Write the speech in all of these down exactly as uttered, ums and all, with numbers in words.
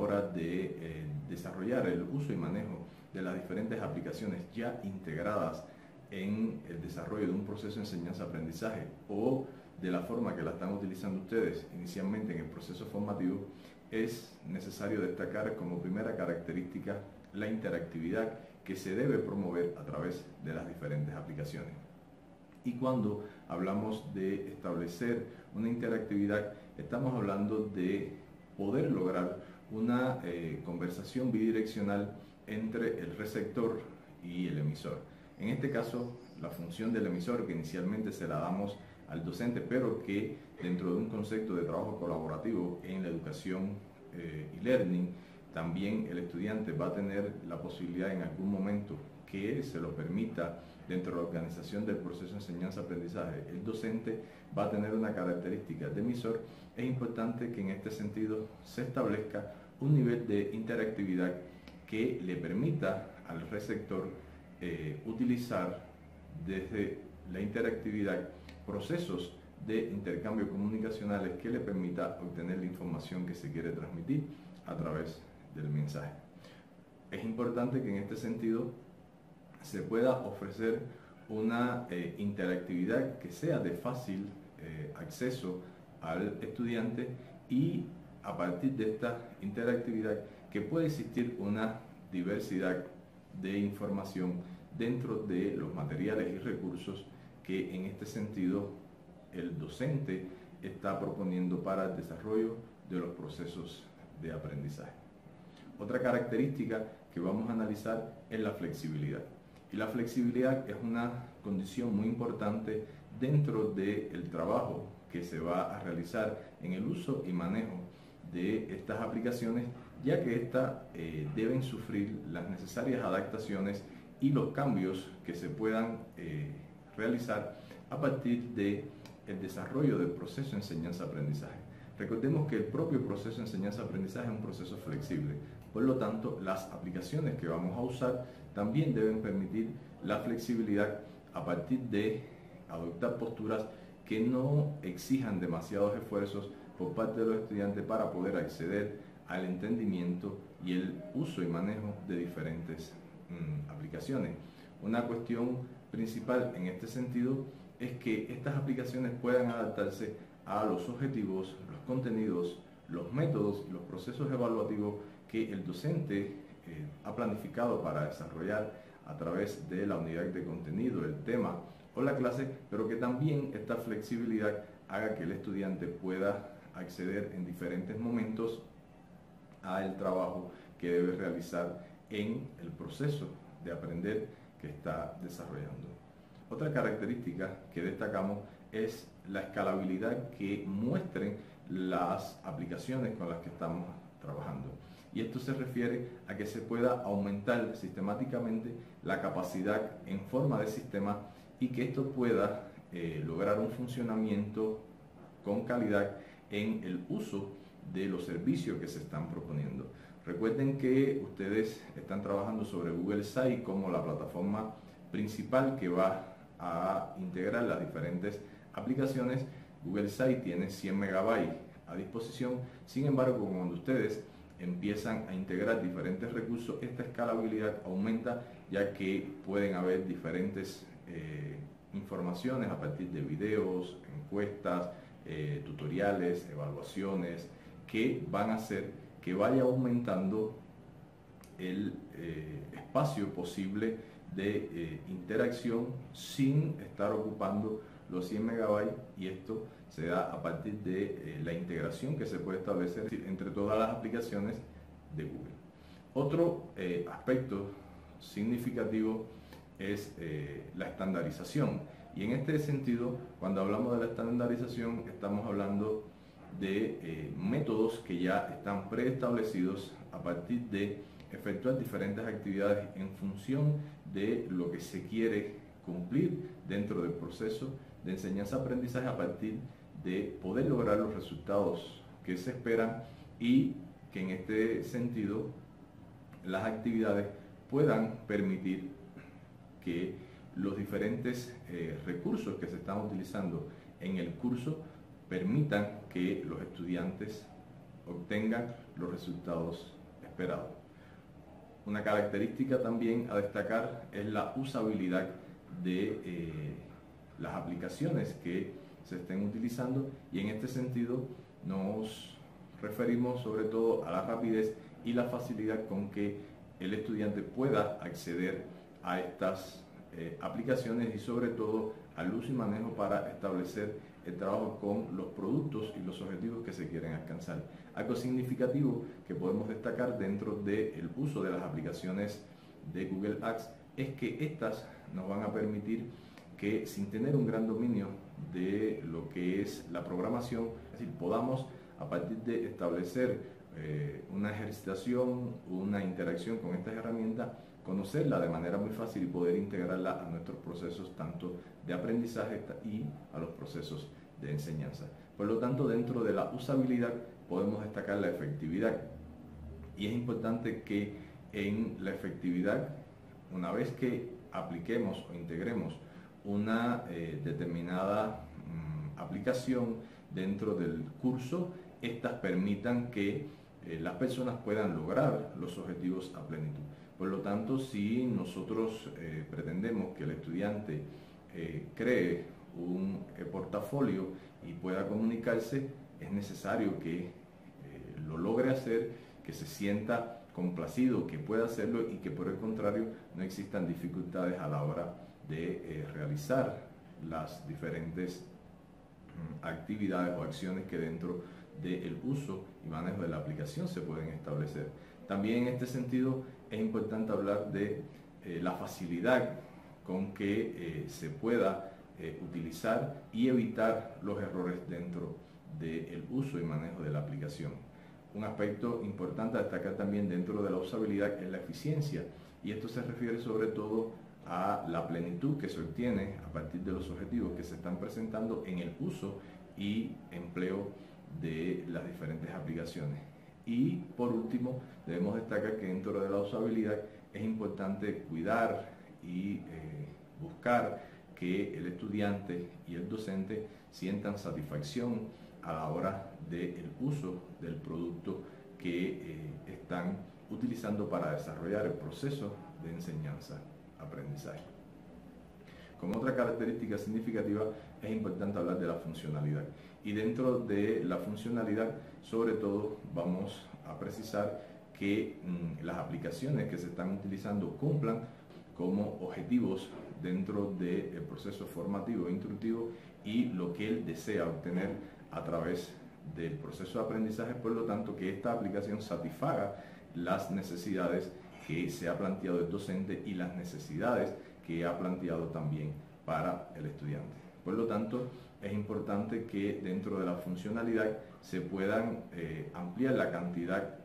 hora de eh, desarrollar el uso y manejo de las diferentes aplicaciones ya integradas en el desarrollo de un proceso de enseñanza-aprendizaje o de la forma que la están utilizando ustedes inicialmente en el proceso formativo, es necesario destacar como primera característica la interactividad que se debe promover a través de las diferentes aplicaciones. Y cuando hablamos de establecer una interactividad, estamos hablando de poder lograr una eh, conversación bidireccional entre el receptor y el emisor. En este caso, la función del emisor, que inicialmente se la damos al docente, pero que dentro de un concepto de trabajo colaborativo en la educación eh, y learning, también el estudiante va a tener la posibilidad en algún momento que se lo permita dentro de la organización del proceso de enseñanza-aprendizaje. El docente va a tener una característica de emisor. Es importante que en este sentido se establezca un nivel de interactividad que le permita al receptor eh, utilizar desde la interactividad procesos de intercambio comunicacionales que le permita obtener la información que se quiere transmitir a través del mensaje. Es importante que en este sentido se pueda ofrecer una eh, interactividad que sea de fácil eh, acceso al estudiante, y a partir de esta interactividad que puede existir una diversidad de información dentro de los materiales y recursos que en este sentido el docente está proponiendo para el desarrollo de los procesos de aprendizaje. Otra característica que vamos a analizar es la flexibilidad. Y la flexibilidad es una condición muy importante dentro del trabajo que se va a realizar en el uso y manejo de estas aplicaciones, ya que éstas eh, deben sufrir las necesarias adaptaciones y los cambios que se puedan eh, realizar a partir del desarrollo del proceso de enseñanza-aprendizaje. Recordemos que el propio proceso de enseñanza-aprendizaje es un proceso flexible, por lo tanto las aplicaciones que vamos a usar también deben permitir la flexibilidad a partir de adoptar posturas que no exijan demasiados esfuerzos por parte de los estudiantes para poder acceder al entendimiento y el uso y manejo de diferentes mmm, aplicaciones. Una cuestión principal en este sentido es que estas aplicaciones puedan adaptarse a los objetivos, los contenidos, los métodos y los procesos evaluativos que el docente eh, ha planificado para desarrollar a través de la unidad de contenido, el tema o la clase, pero que también esta flexibilidad haga que el estudiante pueda acceder en diferentes momentos al trabajo que debe realizar en el proceso de aprender que está desarrollando. Otra característica que destacamos es la escalabilidad que muestren las aplicaciones con las que estamos trabajando. Y esto se refiere a que se pueda aumentar sistemáticamente la capacidad en forma de sistema y que esto pueda eh, lograr un funcionamiento con calidad en el uso de los servicios que se están proponiendo. Recuerden que ustedes están trabajando sobre Google Site como la plataforma principal que va a integrar las diferentes aplicaciones. Google Site tiene cien megabytes a disposición, sin embargo, cuando ustedes empiezan a integrar diferentes recursos, esta escalabilidad aumenta, ya que pueden haber diferentes eh, informaciones a partir de videos, encuestas, eh, tutoriales, evaluaciones, que van a hacer que vaya aumentando el eh, espacio posible de eh, interacción sin estar ocupando los cien megabytes, y esto se da a partir de eh, la integración que se puede establecer entre todas las aplicaciones de Google. Otro eh, aspecto significativo es eh, la estandarización, y en este sentido, cuando hablamos de la estandarización, estamos hablando de eh, métodos que ya están preestablecidos a partir de efectuar diferentes actividades en función de lo que se quiere cumplir dentro del proceso de enseñanza-aprendizaje, a partir de poder lograr los resultados que se esperan, y que en este sentido las actividades puedan permitir que los diferentes eh, recursos que se están utilizando en el curso permitan que los estudiantes obtengan los resultados esperados. Una característica también a destacar es la usabilidad de eh, las aplicaciones que se estén utilizando, y en este sentido nos referimos sobre todo a la rapidez y la facilidad con que el estudiante pueda acceder a estas eh, aplicaciones, y sobre todo al uso y manejo para establecer el trabajo con los productos y los objetivos que se quieren alcanzar. Algo significativo que podemos destacar dentro del uso de las aplicaciones de Google Ads es que estas nos van a permitir que, sin tener un gran dominio de lo que es la programación, es decir, podamos a partir de establecer eh, una ejercitación, una interacción con estas herramientas, conocerla de manera muy fácil y poder integrarla a nuestros procesos tanto de aprendizaje y a los procesos de enseñanza. Por lo tanto, dentro de la usabilidad podemos destacar la efectividad, y es importante que en la efectividad, una vez que apliquemos o integremos una eh, determinada mm, aplicación dentro del curso, estas permitan que eh, las personas puedan lograr los objetivos a plenitud. Por lo tanto, si nosotros eh, pretendemos que el estudiante eh, cree un eh, portafolio y pueda comunicarse, es necesario que eh, lo logre hacer, que se sienta complacido, que pueda hacerlo, y que por el contrario no existan dificultades a la hora de eh, realizar las diferentes mm, actividades o acciones que dentro del uso y manejo de la aplicación se pueden establecer. También en este sentido es importante hablar de eh, la facilidad con que eh, se pueda eh, utilizar y evitar los errores dentro del uso y manejo de la aplicación. Un aspecto importante a destacar también dentro de la usabilidad es la eficiencia, y esto se refiere sobre todo a la plenitud que se obtiene a partir de los objetivos que se están presentando en el uso y empleo de las diferentes aplicaciones. Y por último, debemos destacar que dentro de la usabilidad es importante cuidar y eh, buscar que el estudiante y el docente sientan satisfacción a la hora del uso del producto que eh, están utilizando para desarrollar el proceso de enseñanza-aprendizaje. Como otra característica significativa, es importante hablar de la funcionalidad. Y dentro de la funcionalidad, sobre todo, vamos a precisar que mmm, las aplicaciones que se están utilizando cumplan como objetivos dentro del proceso formativo e instructivo y lo que él desea obtener a través del proceso de aprendizaje. Por lo tanto, que esta aplicación satisfaga las necesidades que se ha planteado el docente y las necesidades que ha planteado también para el estudiante. Por lo tanto, es importante que dentro de la funcionalidad se puedan eh, ampliar la cantidad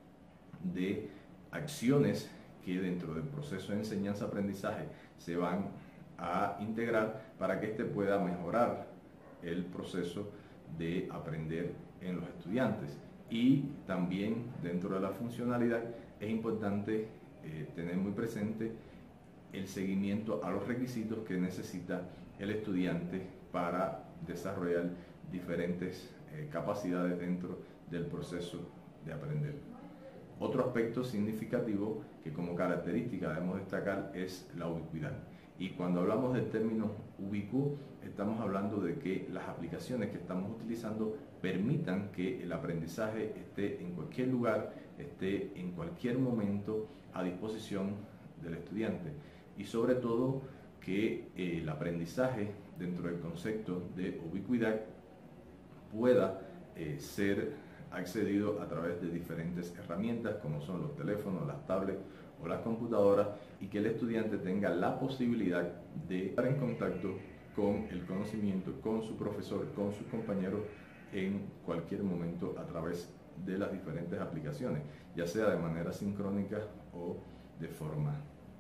de acciones que dentro del proceso de enseñanza-aprendizaje se van a integrar para que éste pueda mejorar el proceso de aprender en los estudiantes. Y también dentro de la funcionalidad es importante eh, tener muy presente el seguimiento a los requisitos que necesita el estudiante para desarrollar diferentes eh, capacidades dentro del proceso de aprender. Otro aspecto significativo que como característica debemos destacar es la ubicuidad. Y cuando hablamos del término ubicuo, estamos hablando de que las aplicaciones que estamos utilizando permitan que el aprendizaje esté en cualquier lugar, esté en cualquier momento a disposición del estudiante. Y sobre todo que eh, el aprendizaje dentro del concepto de ubicuidad pueda eh, ser accedido a través de diferentes herramientas como son los teléfonos, las tablets o las computadoras, y que el estudiante tenga la posibilidad de estar en contacto con el conocimiento, con su profesor, con sus compañeros en cualquier momento a través de las diferentes aplicaciones, ya sea de manera sincrónica o de forma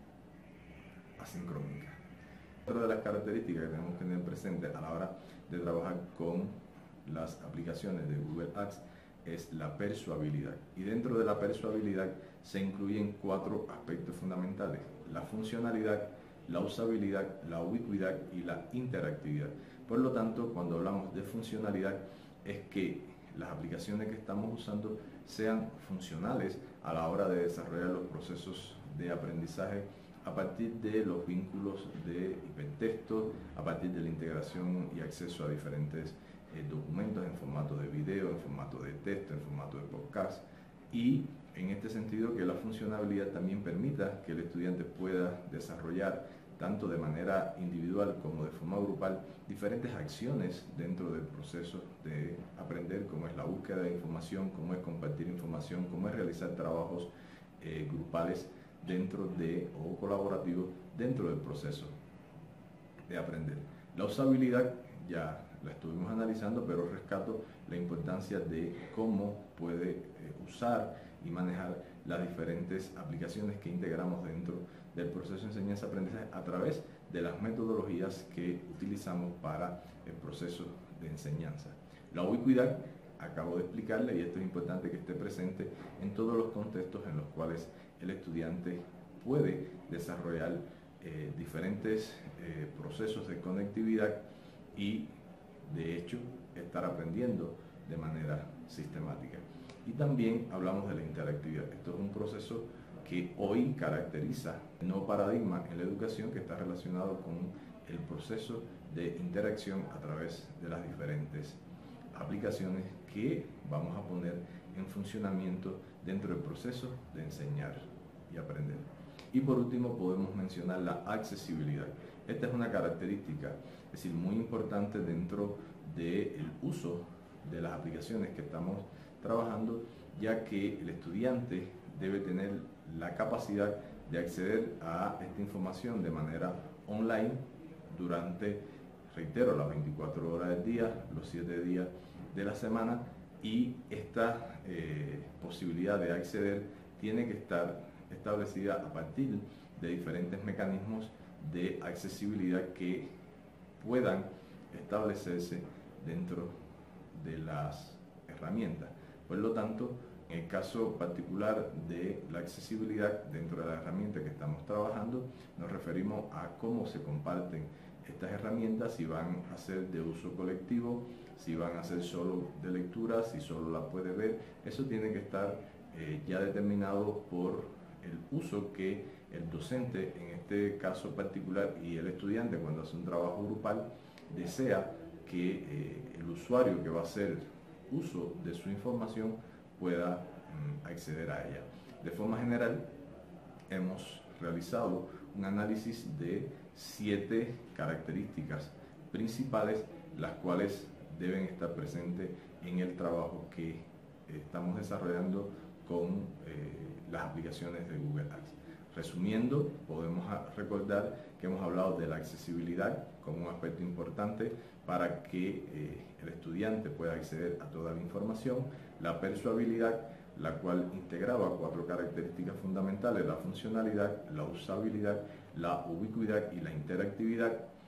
asincrónica. Otra de las características que tenemos que tener presente a la hora de trabajar con las aplicaciones de Google Ads es la persuabilidad. Y dentro de la persuabilidad se incluyen cuatro aspectos fundamentales: la funcionalidad, la usabilidad, la ubicuidad y la interactividad. Por lo tanto, cuando hablamos de funcionalidad, es que las aplicaciones que estamos usando sean funcionales a la hora de desarrollar los procesos de aprendizaje a partir de los vínculos de hipertexto, a partir de la integración y acceso a diferentes eh, documentos en formato de video, en formato de texto, en formato de podcast, y en este sentido que la funcionalidad también permita que el estudiante pueda desarrollar tanto de manera individual como de forma grupal diferentes acciones dentro del proceso de aprender, como es la búsqueda de información, como es compartir información, como es realizar trabajos eh, grupales dentro de o colaborativos dentro del proceso de aprender. La usabilidad ya la estuvimos analizando, pero rescato la importancia de cómo puede eh, usar y manejar las diferentes aplicaciones que integramos dentro del proceso de enseñanza-aprendizaje a través de las metodologías que utilizamos para el proceso de enseñanza. La ubicuidad, acabo de explicarle, y esto es importante que esté presente en todos los contextos en los cuales el estudiante puede desarrollar eh, diferentes eh, procesos de conectividad y, de hecho, estar aprendiendo de manera sistemática. Y también hablamos de la interactividad. Esto es un proceso que hoy caracteriza el nuevo paradigma en la educación, que está relacionado con el proceso de interacción a través de las diferentes aplicaciones que vamos a poner en funcionamiento dentro del proceso de enseñar y aprender. Y por último podemos mencionar la accesibilidad. Esta es una característica, es decir, muy importante dentro del uso de las aplicaciones que estamos trabajando, ya que el estudiante debe tener la capacidad de acceder a esta información de manera online durante, reitero, las veinticuatro horas del día, los siete días de la semana, y esta eh, posibilidad de acceder tiene que estar establecida a partir de diferentes mecanismos de accesibilidad que puedan establecerse dentro de las herramientas. Por lo tanto, en el caso particular de la accesibilidad dentro de la herramienta que estamos trabajando, nos referimos a cómo se comparten estas herramientas, si van a ser de uso colectivo, si van a ser solo de lectura, si solo la puede ver. Eso tiene que estar eh, ya determinado por el uso que el docente, en este caso particular, y el estudiante, cuando hace un trabajo grupal, desea que eh, el usuario que va a hacer uso de su información pueda mm, acceder a ella. De forma general, hemos realizado un análisis de siete características principales, las cuales deben estar presentes en el trabajo que estamos desarrollando con eh, las aplicaciones de Google Ads. Resumiendo, podemos recordar que hemos hablado de la accesibilidad como un aspecto importante para que eh, el estudiante pueda acceder a toda la información, la persuabilidad, la cual integraba cuatro características fundamentales: la funcionalidad, la usabilidad, la ubicuidad y la interactividad.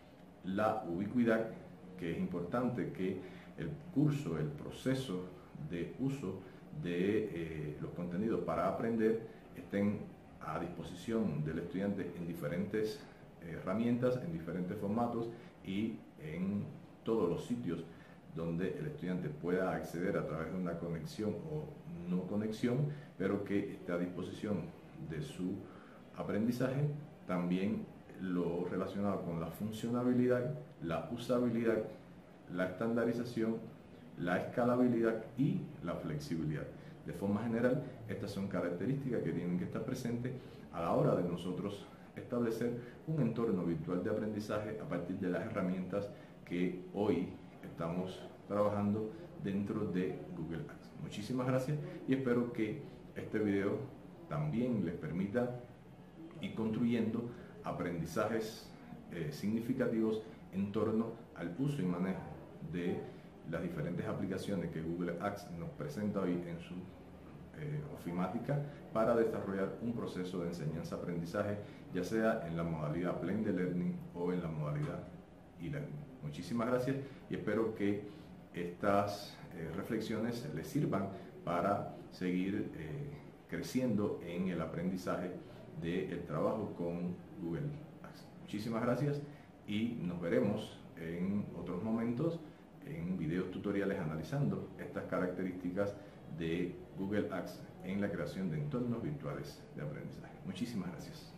La ubicuidad, que es importante que el curso, el proceso de uso de eh, los contenidos para aprender estén a disposición del estudiante en diferentes eh, herramientas, en diferentes formatos y en todos los sitios donde el estudiante pueda acceder a través de una conexión o no conexión, pero que esté a disposición de su aprendizaje. También lo relacionado con la funcionalidad, la usabilidad, la estandarización, la escalabilidad y la flexibilidad. De forma general, estas son características que tienen que estar presentes a la hora de nosotros establecer un entorno virtual de aprendizaje a partir de las herramientas que hoy estamos trabajando dentro de Google Ads. Muchísimas gracias y espero que este video también les permita ir construyendo aprendizajes eh, significativos en torno al uso y manejo de las diferentes aplicaciones que Google Ads nos presenta hoy en su eh, ofimática para desarrollar un proceso de enseñanza-aprendizaje, ya sea en la modalidad Blended Learning o en la modalidad e-learning. Muchísimas gracias y espero que estas eh, reflexiones les sirvan para seguir eh, creciendo en el aprendizaje del trabajo con Google Ads. Muchísimas gracias y nos veremos en otros momentos en videos tutoriales analizando estas características de Google Ads en la creación de entornos virtuales de aprendizaje. Muchísimas gracias.